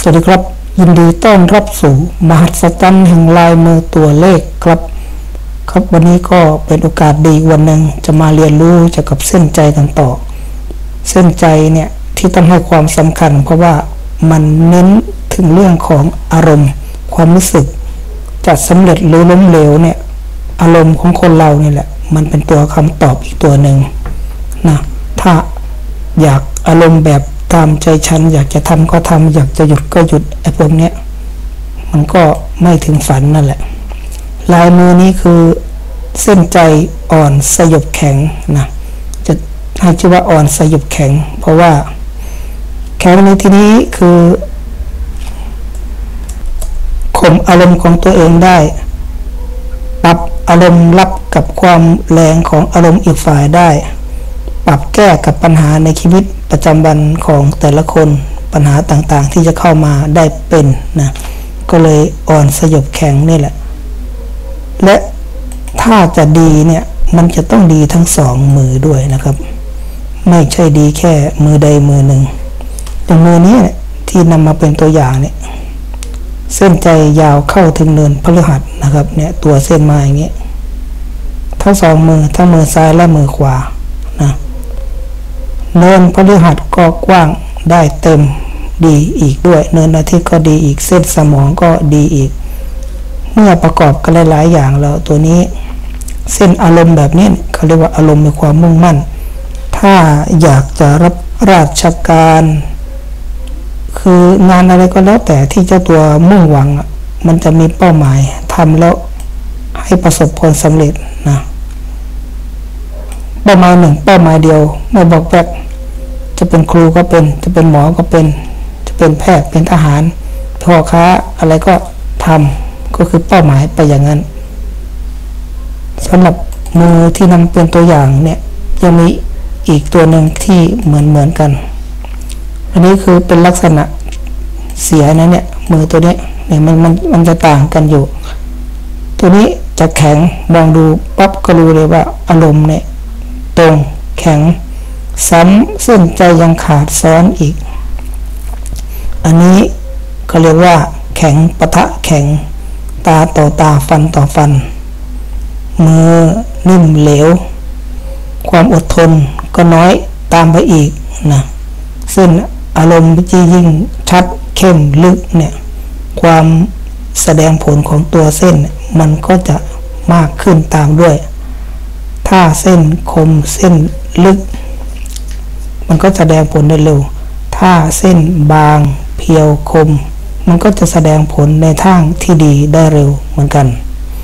วัสดีครับยินดีต้อนรับสู่มหัศจรรย์แห่งลายมือตัวเลขครับวันนี้ก็เป็นโอกาสดีวันหนึ่งจะมาเรียนรู้เกี่ยวกับเส้นใจกันต่อเส้นใจเนี่ยที่ต้องให้ความสำคัญเพราะว่ามันเน้นถึงเรื่องของอารมณ์ความรู้สึกจะสำเร็จหรือล้มเหลวเนี่ยอารมณ์ของคนเรานี่แหละมันเป็นตัวคำตอบอีกตัวหนึ่งนะถ้าอยากอารมณ์แบบตามใจฉันอยากจะทำก็ทำอยากจะหยุดก็หยุดไอ้พวกเนี้ยมันก็ไม่ถึงฝันนั่นแหละลายมือนี้คือเส้นใจอ่อนสยบแข็งนะจะให้ชื่อว่าอ่อนสยบแข็งเพราะว่าแข็งในที่นี้คือข่มอารมณ์ของตัวเองได้ปรับอารมณ์รับกับความแรงของอารมณ์อีกฝ่ายได้ปรับแก้กับปัญหาในชีวิตประจำวันของแต่ละคนปัญหาต่างๆที่จะเข้ามาได้เป็นนะก็เลยอ่อนสยบแข็งนี่แหละและถ้าจะดีเนี่ยมันจะต้องดีทั้งสองมือด้วยนะครับไม่ใช่ดีแค่มือใดมือหนึ่งอย่างมือนี้ที่นำมาเป็นตัวอย่างเนี่ยเส้นใจยาวเข้าถึงเนินพฤหัสนะครับเนี่ยตัวเส้นมาอย่างเงี้ยทั้งสองมือทั้งมือซ้ายและมือขวานะเนินพฤหัสก็กว้างได้เต็มดีอีกด้วยเนินอาทิตย์ก็ดีอีกเส้นสมองก็ดีอีกเมื่อประกอบกันหลายๆอย่างแล้วตัวนี้เส้นอารมณ์แบบนี้เขาเรียกว่าอารมณ์มีความมุ่งมั่นถ้าอยากจะรับราชการคืองานอะไรก็แล้วแต่ที่เจ้าตัวมุ่งหวังมันจะมีเป้าหมายทำแล้วให้ประสบผลสำเร็จนะเป้าหมายหนึ่งเป้าหมายเดียวไม่บอกแบกจะเป็นครูก็เป็นจะเป็นหมอก็เป็นจะเป็นแพทย์เป็นทหารพ่อค้าอะไรก็ทำก็คือเป้าหมายไปอย่างนั้นสำหรับมือที่นำเป็นตัวอย่างเนี่ยยังมีอีกตัวหนึ่งที่เหมือนกันอันนี้คือเป็นลักษณะเสียนะเนี่ยมือตัวนี้เนี่ยมันจะต่างกันอยู่ตัวนี้จะแข็งมองดูปั๊บก็รู้เลยว่าอารมณ์เนี่ยตรงแข็งซ้ำเส้นใจยังขาดซ้อนอีกอันนี้ก็เรียกว่าแข็งปะทะแข็งตาต่อตาฟันต่อฟันมือนิ่มเหลวความอดทนก็น้อยตามไปอีกนะเส้นอารมณ์ที่ยิ่งชัดเข้มลึกเนี่ยความแสดงผลของตัวเส้นมันก็จะมากขึ้นตามด้วยถ้าเส้นคมเส้นลึกมันก็แสดงผลได้เร็วถ้าเส้นบางเพียวคมมันก็จะแสดงผลในทางที่ดีได้เร็วเหมือนกัน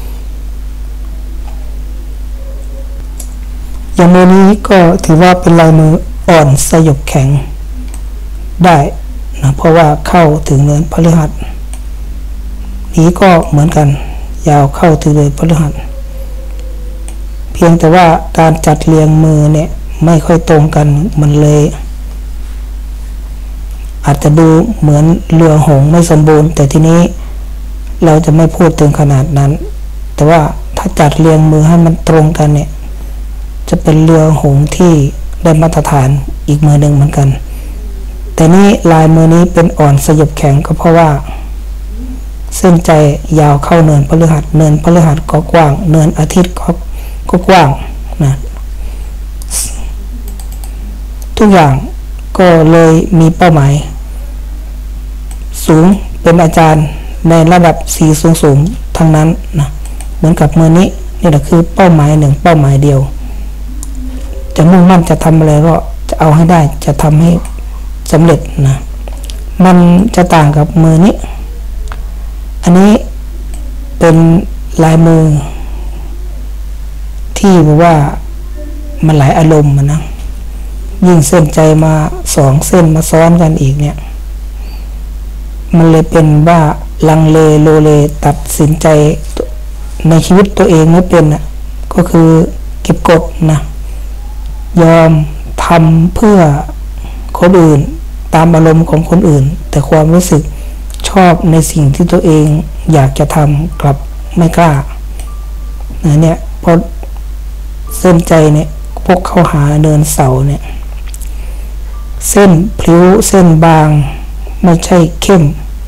อย่างมือนี้ก็ถือว่าเป็นลายมืออ่อนสยบแข็งได้นะเพราะว่าเข้าถึงเนินพฤหัสนี้ก็เหมือนกันยาวเข้าถึงเนินพฤหัสเพียงแต่ว่าการจัดเรียงมือเนี่ยไม่ค่อยตรงกันมันเลยอาจจะดูเหมือนเรือหงส์ไม่สมบูรณ์แต่ทีนี้เราจะไม่พูดถึงขนาดนั้นแต่ว่าถ้าจัดเรียงมือให้มันตรงกันเนี่ยจะเป็นเรือหงส์ที่ได้มาตรฐานอีกมือหนึ่งเหมือนกันแต่นี่ลายมือนี้เป็นอ่อนสยบแข็งก็เพราะว่าเส้นใจยาวเข้าเนินพฤหัสเนินพฤหัสก็กว้างเนินอาทิตย์ก็กว้างนะทุกอย่างก็เลยมีเป้าหมายสูงเป็นอาจารย์ในระดับสีสูงทั้งนั้นนะเหมือนกับมือนี้นี่แหละคือเป้าหมายหนึ่งเป้าหมายเดียวจะมุ่งมั่นจะทำอะไรก็จะเอาให้ได้จะทำให้สำเร็จนะมันจะต่างกับมือนี้อันนี้เป็นลายมือที่บอกว่ามันหลายอารมณ์นะยิ่งเส้นใจมาสองเส้นมาซ้อนกันอีกเนี่ยมันเลยเป็นว่าลังเลโลเลตัดสินใจในชีวิตตัวเองไม่เป็นนะก็คือเก็บกดนะยอมทำเพื่อคนอื่นตามอารมณ์ของคนอื่นแต่ความรู้สึกชอบในสิ่งที่ตัวเองอยากจะทำกลับไม่กล้าเนี่ยพอเส้นใจเนี่ยพกเข้าหาเนินเสาเนี่ย เส้นพลิ้วเส้นบางไม่ใช่เข้ม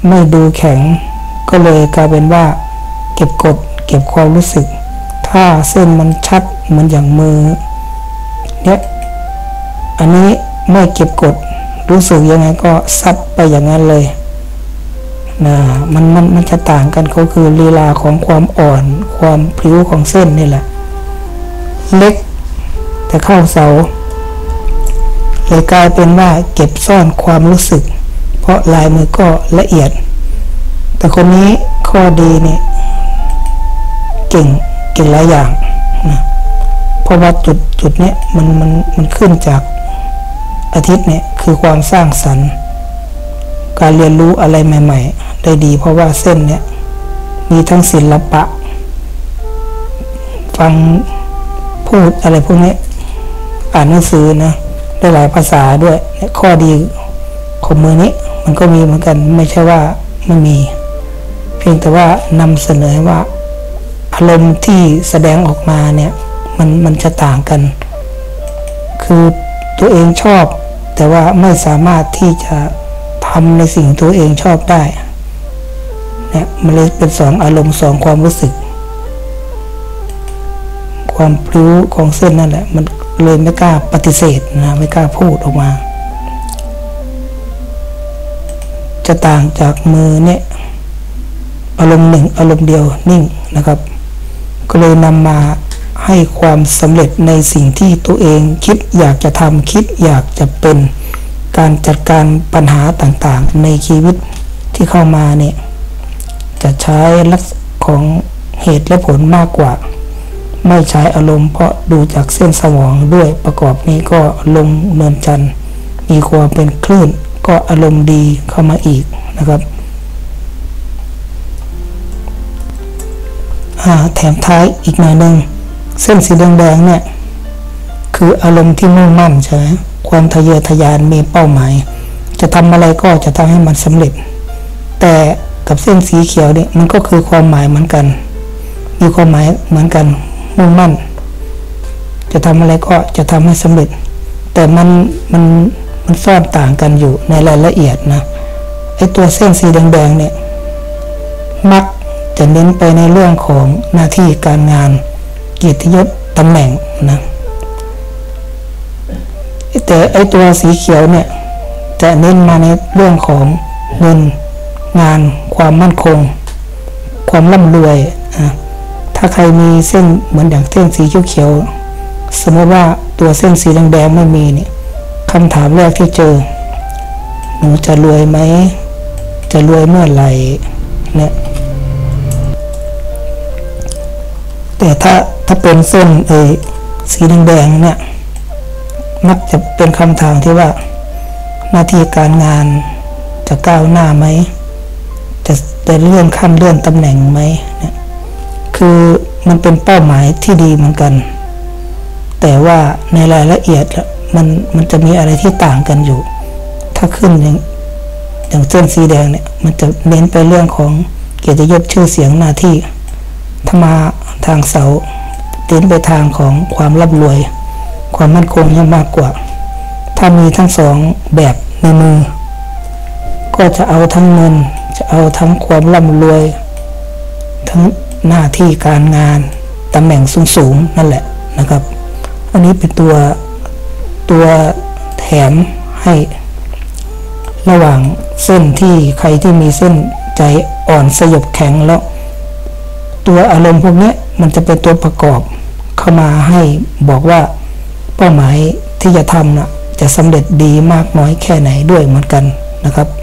ไม่ดูแข็งก็เลยกลายเป็นว่าเก็บกดเก็บความรู้สึกถ้าเส้นมันชัดเหมือนอย่างมือเนี่ยอันนี้ไม่เก็บกดรู้สึกยังไงก็ซัดไปอย่างนั้นเลยนะมันจะต่างกันก็คือลีลาของความอ่อนความพลิ้วของเส้นนี่แหละเล็กแต่เข้าเสาเลยกลายเป็นว่าเก็บซ่อนความรู้สึกเพราะลายมือก็ละเอียดแต่คนนี้ข้อดีเนี่ยเก่งหลายอย่างนะเพราะว่าจุดเนี้ยมันขึ้นจากอาทิตย์เนี่ยคือความสร้างสรรค์การเรียนรู้อะไรใหม่ๆได้ดีเพราะว่าเส้นเนี่ยมีทั้งศิลปะฟังพูดอะไรพวกนี้อ่านหนังสือนะได้หลายภาษาด้วยข้อดีของมือนี้มันก็มีเหมือนกันไม่ใช่ว่าไม่มีเพียงแต่ว่านำเสนอว่าอารมณ์ที่แสดงออกมาเนี่ยมันจะต่างกันคือตัวเองชอบแต่ว่าไม่สามารถที่จะทำในสิ่งตัวเองชอบได้เนี่ยมันเลยเป็นสองอารมณ์สองความรู้สึกความพลิ้วของเส้นนั่นแหละมันเลยไม่กล้าปฏิเสธนะไม่กล้าพูดออกมาจะต่างจากมือเนี่ยอารมณ์หนึ่งอารมณ์เดียวนิ่งนะครับก็เลยนำมาให้ความสำเร็จในสิ่งที่ตัวเองคิดอยากจะทำคิดอยากจะเป็นการจัดการปัญหาต่างๆในชีวิตที่เข้ามาเนี่ยจะใช้ลักษณะของเหตุและผลมากกว่าไม่ใช้อารมณ์เพราะดูจากเส้นสมองด้วยประกอบนี้ก็ลงเนินจันทร์มีความเป็นคลื่นก็อารมณ์ดีเข้ามาอีกนะครับแถมท้ายอีกหน่อยนึงเส้นสีแดงๆเนี่ยคืออารมณ์ที่มุ่งมั่นใช่ไหมความทะเยอทะยานมีเป้าหมายจะทำอะไรก็จะทำให้มันสำเร็จแต่กับเส้นสีเขียวเนี่ยมันก็คือความหมายเหมือนกันมีความหมายเหมือนกันมุ่งมั่นจะทำอะไรก็จะทำให้สำเร็จแต่มันซ่อนต่างกันอยู่ในรายละเอียดนะไอ้ตัวเส้นสีแดงๆเนี่ยมักจะเน้นไปในเรื่องของหน้าที่การงานเกียรติยศตำแหน่งนะแต่ไอ้ตัวสีเขียวเนี่ยจะเน้นมาในเรื่องของเงินงานความมั่นคงความร่ำรวยถ้าใครมีเส้นเหมือนอย่างเส้นสีเขียวๆสมมติว่าตัวเส้นสีแดงๆไม่มีเนี่ยคำถามแรกที่เจอหนูจะรวยไหมจะรวยเมื่อไหร่เนี่ยแต่ถ้าเป็นเส้นสีแดงๆเนี่ยมักจะเป็นคำถามที่ว่าหน้าที่การงานจะก้าวหน้าไหมจะเลื่อนขั้นเลื่อนตำแหน่งไหมเนี่ยคือมันเป็นเป้าหมายที่ดีเหมือนกันแต่ว่าในรายละเอียดมันจะมีอะไรที่ต่างกันอยู่ถ้าขึ้นอย่างเส้นสีแดงเนี่ยมันจะเน้นไปเรื่องของเกียรติยศชื่อเสียงหน้าที่ถ้ามาทางเสาเน้นไปทางของความร่ำรวยความมั่นคงยังมากกว่าถ้ามีทั้งสองแบบในมือก็จะเอาทั้งเงินจะเอาทั้งความร่ำรวยทั้งหน้าที่การงานตำแหน่งสูงๆนั่นแหละนะครับอันนี้เป็นตัวแถมให้ระหว่างเส้นที่ใครที่มีเส้นใจอ่อนสยบแข็งแล้วตัวอารมณ์พวกนี้มันจะเป็นตัวประกอบเข้ามาให้บอกว่าเป้าหมายที่จะทำจะสำเร็จดีมากน้อยแค่ไหนด้วยเหมือนกันนะครับ